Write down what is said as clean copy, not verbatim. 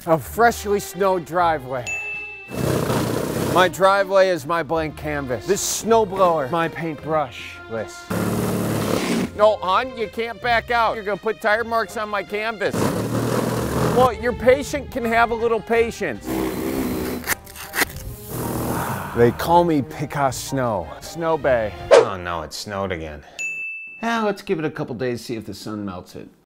A freshly snowed driveway. My driveway is my blank canvas. This snowblower, my paintbrush list. No, hon, you can't back out. You're gonna put tire marks on my canvas. Well, your patient can have a little patience. They call me Picas-snow. Snow Bay. Oh no, it snowed again. Let's give it a couple days, see if the sun melts it.